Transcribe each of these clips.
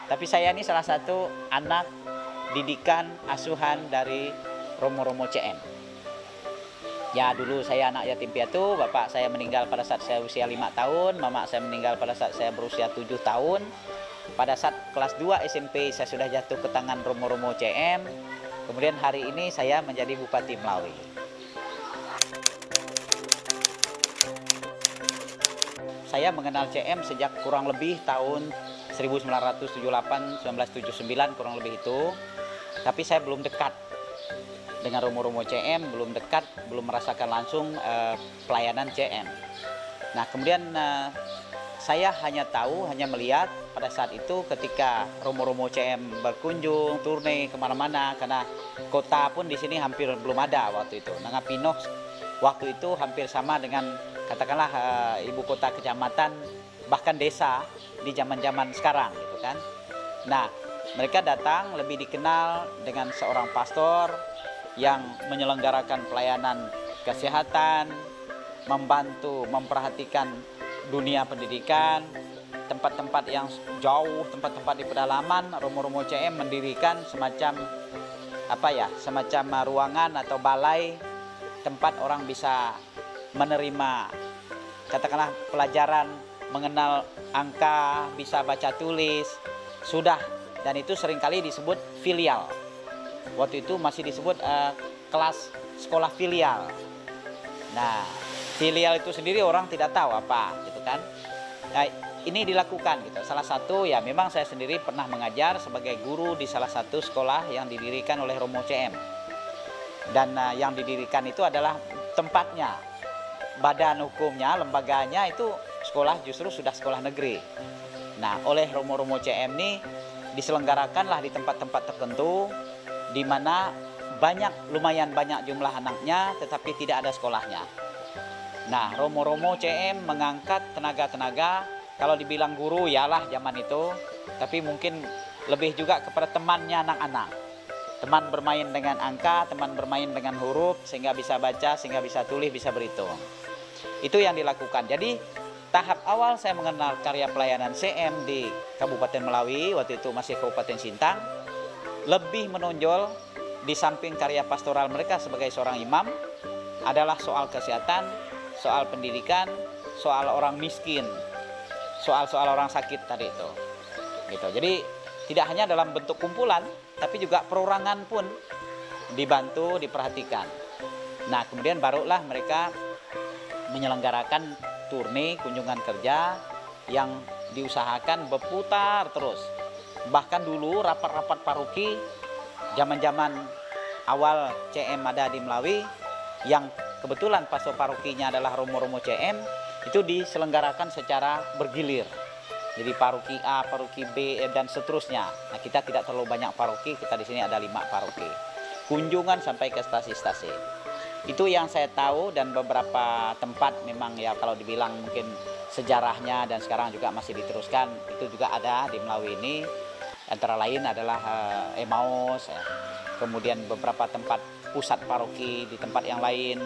Tapi saya ini salah satu anak didikan asuhan dari Romo-Romo CM. Ya, dulu saya anak yatim piatu, bapak saya meninggal pada saat saya usia 5 tahun, mama saya meninggal pada saat saya berusia 7 tahun. Pada saat kelas 2 SMP saya sudah jatuh ke tangan Romo-Romo CM. Kemudian hari ini saya menjadi Bupati Melawi. Saya mengenal CM sejak kurang lebih tahun 1978-1979 kurang lebih itu. Tapi saya belum dekat dengan Romo-Romo CM, belum dekat, belum merasakan langsung pelayanan CM. Nah, kemudian saya hanya tahu, hanya melihat pada saat itu ketika Romo-Romo CM berkunjung, turne kemana-mana, karena kota pun di sini hampir belum ada waktu itu. Nangapino waktu itu hampir sama dengan katakanlah ibu kota kecamatan, bahkan desa di zaman-zaman sekarang gitu kan. Nah, mereka datang lebih dikenal dengan seorang pastor yang menyelenggarakan pelayanan kesehatan, membantu, memperhatikan dunia pendidikan, tempat-tempat yang jauh, tempat-tempat di pedalaman. Romo-Romo CM mendirikan semacam semacam ruangan atau balai tempat orang bisa menerima katakanlah pelajaran mengenal angka, bisa baca tulis, sudah, dan itu seringkali disebut filial. Waktu itu masih disebut kelas sekolah filial. Nah, filial itu sendiri orang tidak tahu apa gitu kan. Nah, ini dilakukan gitu. Salah satu ya memang saya sendiri pernah mengajar sebagai guru di salah satu sekolah yang didirikan oleh Romo CM. Dan yang didirikan itu adalah tempatnya, badan hukumnya, lembaganya itu sekolah justru sudah sekolah negeri. Nah, oleh Romo-Romo CM ini diselenggarakanlah di tempat-tempat tertentu di mana lumayan banyak jumlah anaknya tetapi tidak ada sekolahnya. Nah, Romo-Romo CM mengangkat tenaga-tenaga, kalau dibilang guru yalah zaman itu, tapi mungkin lebih juga kepada temannya anak-anak. Teman bermain dengan angka, teman bermain dengan huruf sehingga bisa baca, sehingga bisa tulis, bisa berhitung. Itu yang dilakukan. Jadi tahap awal saya mengenal karya pelayanan CM di Kabupaten Melawi, waktu itu masih Kabupaten Sintang, lebih menonjol di samping karya pastoral mereka sebagai seorang imam adalah soal kesehatan, soal pendidikan, soal orang miskin, soal-soal orang sakit tadi itu. Gitu. Jadi tidak hanya dalam bentuk kumpulan, tapi juga perorangan pun dibantu, diperhatikan. Nah, kemudian barulah mereka menyelenggarakan turne kunjungan kerja yang diusahakan berputar terus. Bahkan dulu rapat-rapat paroki zaman-zaman awal CM ada di Melawi, yang kebetulan pastor parokinya adalah Romo-Romo CM, itu diselenggarakan secara bergilir. Jadi paroki A, paroki B, dan seterusnya. Nah, kita tidak terlalu banyak paroki, kita di sini ada 5 paroki. Kunjungan sampai ke stasi-stasi. Itu yang saya tahu, dan beberapa tempat memang ya kalau dibilang mungkin sejarahnya dan sekarang juga masih diteruskan, itu juga ada di Melawi ini. Antara lain adalah Emmaus, ya. Kemudian beberapa tempat pusat paroki di tempat yang lain.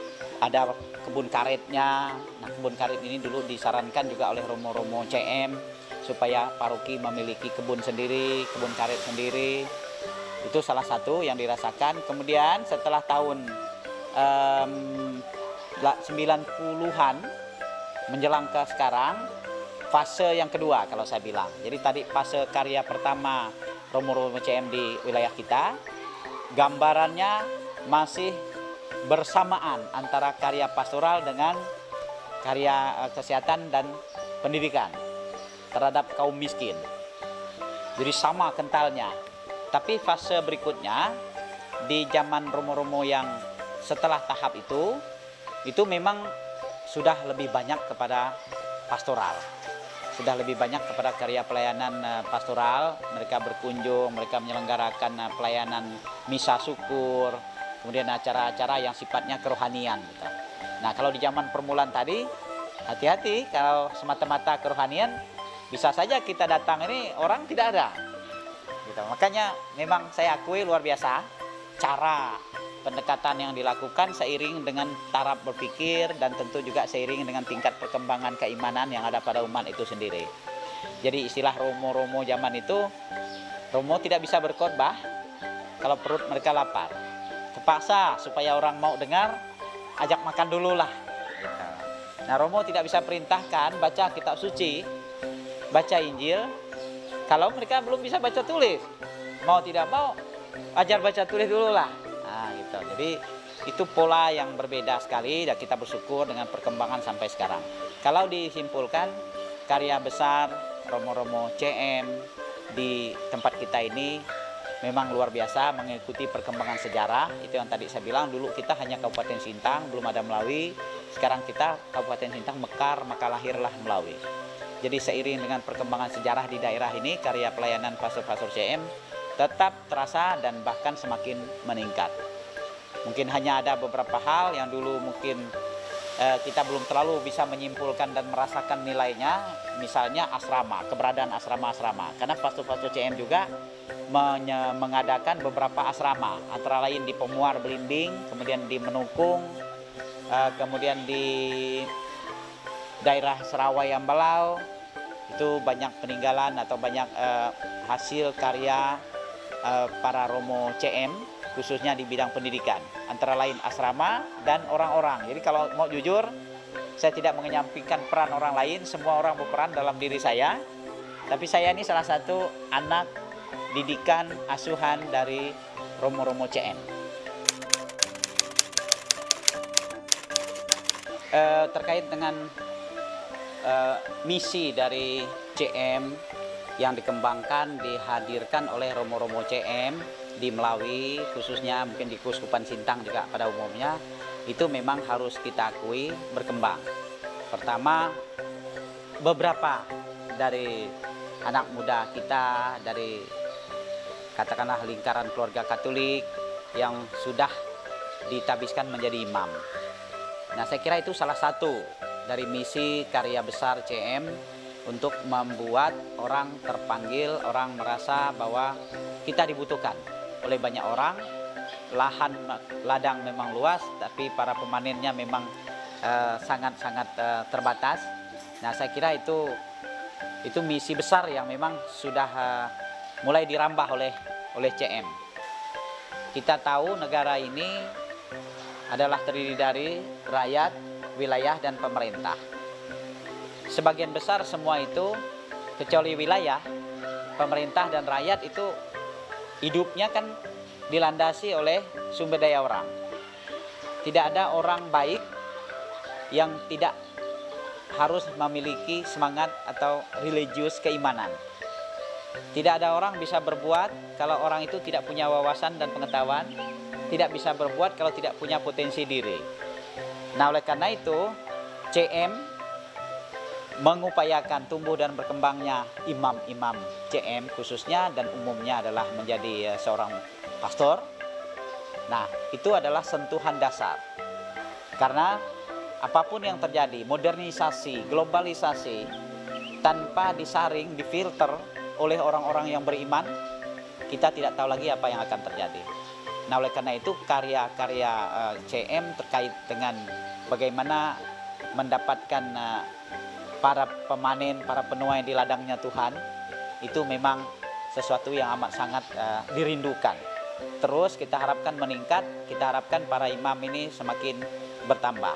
Ada kebun karetnya. Nah, kebun karet ini dulu disarankan juga oleh Romo-Romo CM supaya paroki memiliki kebun sendiri, kebun karet sendiri. Itu salah satu yang dirasakan. Kemudian setelah tahun 90-an menjelang ke sekarang, fase yang kedua kalau saya bilang. Jadi tadi fase karya pertama Romo-Romo CM di wilayah kita, gambarannya masih bersamaan antara karya pastoral dengan karya kesehatan dan pendidikan terhadap kaum miskin. Jadi sama kentalnya. Tapi fase berikutnya di zaman Romo-Romo yang setelah tahap itu memang sudah lebih banyak kepada pastoral. Sudah lebih banyak kepada karya pelayanan pastoral. Mereka berkunjung, mereka menyelenggarakan pelayanan misa syukur, kemudian acara-acara yang sifatnya kerohanian gitu. Nah, kalau di zaman permulaan tadi, hati-hati kalau semata-mata kerohanian, bisa saja kita datang ini orang tidak ada. Gitu. Makanya memang saya akui luar biasa cara pendekatan yang dilakukan seiring dengan taraf berpikir dan tentu juga seiring dengan tingkat perkembangan keimanan yang ada pada umat itu sendiri. Jadi istilah romo-romo zaman itu, romo tidak bisa berkhotbah kalau perut mereka lapar. Terpaksa supaya orang mau dengar, ajak makan dulu lah. Gitu. Nah, romo tidak bisa perintahkan baca kitab suci, baca Injil, kalau mereka belum bisa baca tulis. Mau tidak mau, ajar baca tulis dulu lah. Nah, gitu. Jadi itu pola yang berbeda sekali dan kita bersyukur dengan perkembangan sampai sekarang. Kalau disimpulkan, karya besar romo-romo CM di tempat kita ini memang luar biasa mengikuti perkembangan sejarah. Itu yang tadi saya bilang, dulu kita hanya Kabupaten Sintang, belum ada Melawi. Sekarang kita Kabupaten Sintang mekar, maka lahirlah Melawi. Jadi seiring dengan perkembangan sejarah di daerah ini, karya pelayanan pastor-pastor CM tetap terasa dan bahkan semakin meningkat. Mungkin hanya ada beberapa hal yang dulu mungkin kita belum terlalu bisa menyimpulkan dan merasakan nilainya, misalnya asrama, keberadaan asrama-asrama. Karena pastor-pastor CM juga mengadakan beberapa asrama, antara lain di Pemuar Belimbing, kemudian di Menukung, kemudian di daerah Serawai Ambalau. Itu banyak peninggalan atau banyak hasil karya para romo CM, khususnya di bidang pendidikan, antara lain asrama dan orang-orang. Jadi kalau mau jujur, saya tidak menyampingkan peran orang lain, semua orang berperan dalam diri saya. Tapi saya ini salah satu anak didikan asuhan dari romo-romo CM. Terkait dengan misi dari CM yang dikembangkan, dihadirkan oleh romo-romo CM di Melawi, khususnya mungkin di Keuskupan Sintang juga pada umumnya, itu memang harus kita akui berkembang. Pertama, beberapa dari anak muda kita, dari katakanlah lingkaran keluarga Katolik yang sudah ditabiskan menjadi imam. Nah, saya kira itu salah satu dari misi karya besar CM untuk membuat orang terpanggil, orang merasa bahwa kita dibutuhkan oleh banyak orang. Ladang memang luas, tapi para pemanennya memang sangat-sangat terbatas. Nah, saya kira itu misi besar yang memang sudah mulai dirambah oleh CM. Kita tahu negara ini adalah terdiri dari rakyat, wilayah, dan pemerintah. Sebagian besar semua itu, kecuali wilayah, pemerintah dan rakyat itu hidupnya kan dilandasi oleh sumber daya orang. Tidak ada orang baik yang tidak harus memiliki semangat atau religius keimanan. Tidak ada orang bisa berbuat kalau orang itu tidak punya wawasan dan pengetahuan, tidak bisa berbuat kalau tidak punya potensi diri. Nah, oleh karena itu CM mengupayakan tumbuh dan berkembangnya imam-imam CM khususnya dan umumnya adalah menjadi seorang pastor. Nah, itu adalah sentuhan dasar. Karena apapun yang terjadi, modernisasi, globalisasi, tanpa disaring, difilter oleh orang-orang yang beriman, kita tidak tahu lagi apa yang akan terjadi. Nah, oleh karena itu karya-karya CM terkait dengan bagaimana mendapatkan para pemanen, para penuai di ladangnya Tuhan, itu memang sesuatu yang amat sangat dirindukan. Terus kita harapkan meningkat, kita harapkan para imam ini semakin bertambah.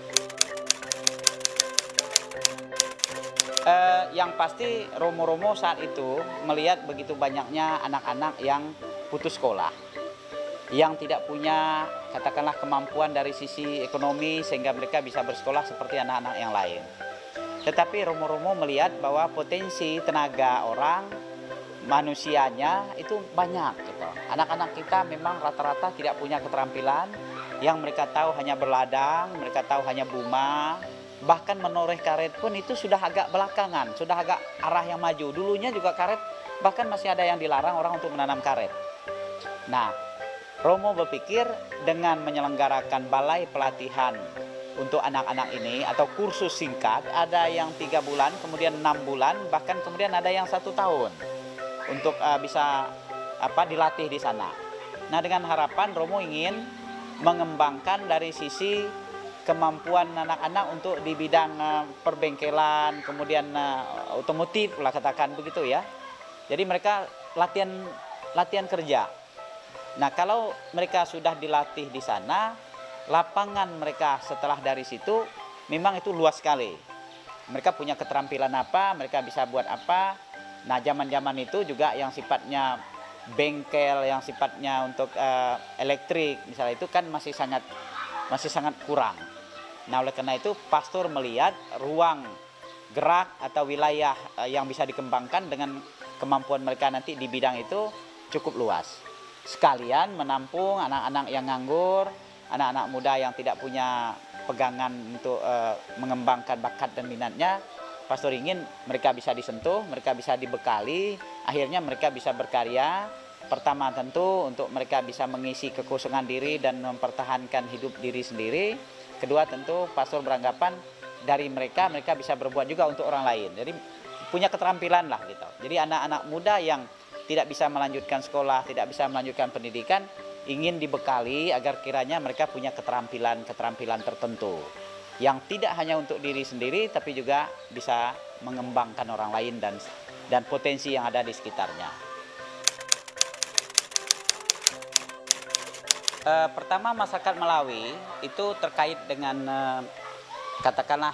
Yang pasti romo-romo saat itu melihat begitu banyaknya anak-anak yang putus sekolah, yang tidak punya katakanlah kemampuan dari sisi ekonomi sehingga mereka bisa bersekolah seperti anak-anak yang lain. Tetapi romo-romo melihat bahwa potensi tenaga orang, manusianya itu banyak gitu. Anak-anak kita memang rata-rata tidak punya keterampilan, yang mereka tahu hanya berladang, mereka tahu hanya buma, bahkan menoreh karet pun itu sudah agak belakangan, sudah agak arah yang maju. Dulunya juga karet, bahkan masih ada yang dilarang orang untuk menanam karet. Nah, Romo berpikir dengan menyelenggarakan balai pelatihan untuk anak-anak ini atau kursus singkat, ada yang 3 bulan, kemudian 6 bulan, bahkan kemudian ada yang 1 tahun untuk bisa dilatih di sana. Nah, dengan harapan Romo ingin mengembangkan dari sisi kemampuan anak-anak untuk di bidang perbengkelan, kemudian otomotif lah katakan begitu ya. Jadi mereka latihan kerja. Nah, kalau mereka sudah dilatih di sana, lapangan mereka setelah dari situ memang itu luas sekali. Mereka punya keterampilan apa, mereka bisa buat apa. Nah, zaman-zaman itu juga yang sifatnya bengkel, yang sifatnya untuk elektrik misalnya itu kan masih sangat kurang. Nah, oleh karena itu pastor melihat ruang gerak atau wilayah yang bisa dikembangkan dengan kemampuan mereka nanti di bidang itu cukup luas. Sekalian menampung anak-anak yang nganggur, anak-anak muda yang tidak punya pegangan untuk mengembangkan bakat dan minatnya. Pastor ingin mereka bisa disentuh, mereka bisa dibekali, akhirnya mereka bisa berkarya. Pertama tentu untuk mereka bisa mengisi kekosongan diri dan mempertahankan hidup diri sendiri. Kedua tentu pastor beranggapan dari mereka bisa berbuat juga untuk orang lain. Jadi punya keterampilan lah gitu. Jadi anak-anak muda yang tidak bisa melanjutkan sekolah, tidak bisa melanjutkan pendidikan, ingin dibekali agar kiranya mereka punya keterampilan tertentu yang tidak hanya untuk diri sendiri tapi juga bisa mengembangkan orang lain dan potensi yang ada di sekitarnya. Pertama, masyarakat Malawi itu terkait dengan katakanlah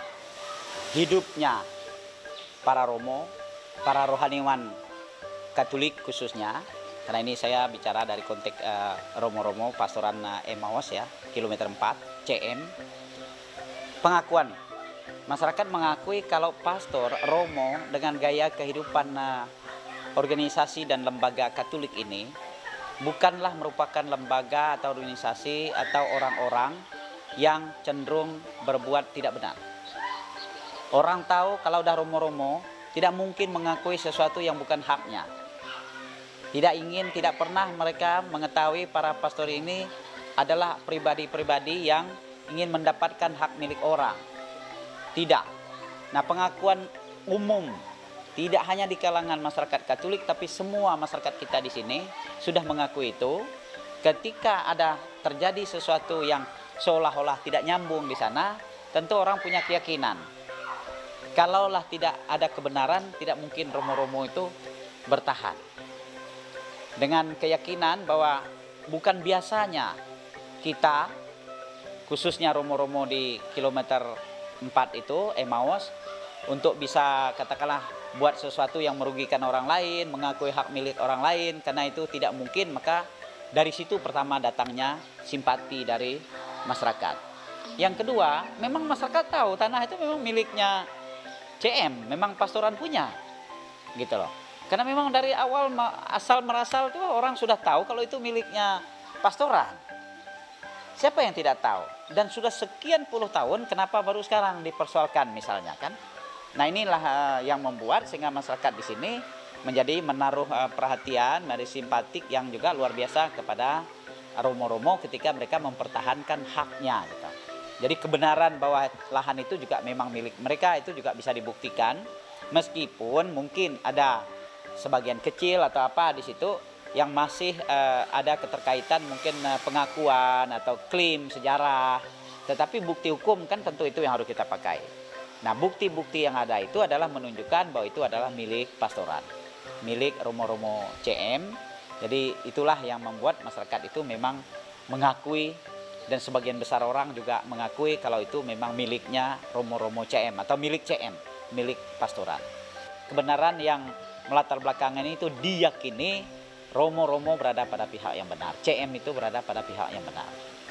hidupnya para romo, para rohaniwan Katolik khususnya. Karena ini saya bicara dari konteks romo-romo pastoran Emmaus ya, kilometer 4 CM. Pengakuan masyarakat mengakui kalau pastor romo dengan gaya kehidupan organisasi dan lembaga Katolik ini bukanlah merupakan lembaga atau organisasi atau orang-orang yang cenderung berbuat tidak benar. Orang tahu kalau udah romo-romo tidak mungkin mengakui sesuatu yang bukan haknya. Tidak pernah mereka mengetahui para pastor ini adalah pribadi-pribadi yang ingin mendapatkan hak milik orang. Tidak. Nah, pengakuan umum tidak hanya di kalangan masyarakat Katolik tapi semua masyarakat kita di sini sudah mengakui itu. Ketika ada terjadi sesuatu yang seolah-olah tidak nyambung di sana, tentu orang punya keyakinan. Kalaulah tidak ada kebenaran, tidak mungkin romo-romo itu bertahan. Dengan keyakinan bahwa bukan biasanya kita, khususnya romo-romo di kilometer 4 itu, Emmaus, untuk bisa katakanlah buat sesuatu yang merugikan orang lain, mengakui hak milik orang lain, karena itu tidak mungkin, maka dari situ pertama datangnya simpati dari masyarakat. Yang kedua, memang masyarakat tahu tanah itu memang miliknya CM, memang pastoran punya, gitu loh. Karena memang dari awal asal merasal itu orang sudah tahu kalau itu miliknya pastoran. Siapa yang tidak tahu? Dan sudah sekian puluh tahun, kenapa baru sekarang dipersoalkan misalnya kan? Nah, inilah yang membuat sehingga masyarakat di sini menjadi menaruh perhatian, dari simpatik yang juga luar biasa kepada romo-romo ketika mereka mempertahankan haknya. Gitu. Jadi kebenaran bahwa lahan itu juga memang milik mereka itu juga bisa dibuktikan, meskipun mungkin ada sebagian kecil atau apa di situ yang masih ada keterkaitan mungkin pengakuan atau klaim sejarah, tetapi bukti hukum kan tentu itu yang harus kita pakai. Nah, bukti-bukti yang ada itu adalah menunjukkan bahwa itu adalah milik pastoran, milik romo-romo CM. Jadi itulah yang membuat masyarakat itu memang mengakui, dan sebagian besar orang juga mengakui kalau itu memang miliknya romo-romo CM atau milik CM, milik pastoran. Kebenaran yang melatar belakangan itu diyakini romo-romo berada pada pihak yang benar, CM itu berada pada pihak yang benar.